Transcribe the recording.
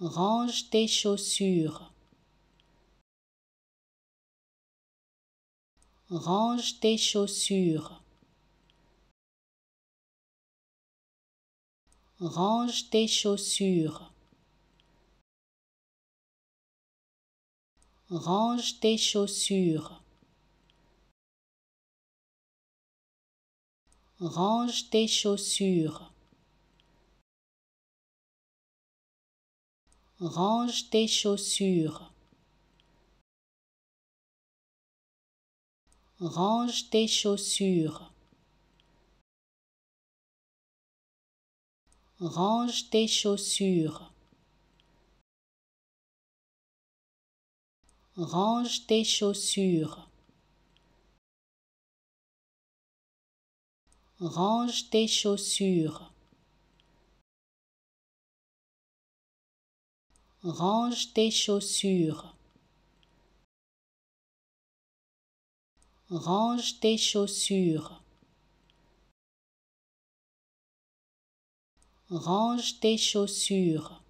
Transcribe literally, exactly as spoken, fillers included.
Range tes chaussures. Range tes chaussures. Range tes chaussures. Range tes chaussures. Range tes chaussures. Range tes chaussures. Range tes chaussures. Range tes chaussures. Range tes chaussures. Range tes chaussures. Range tes chaussures. Range tes chaussures. Range tes chaussures.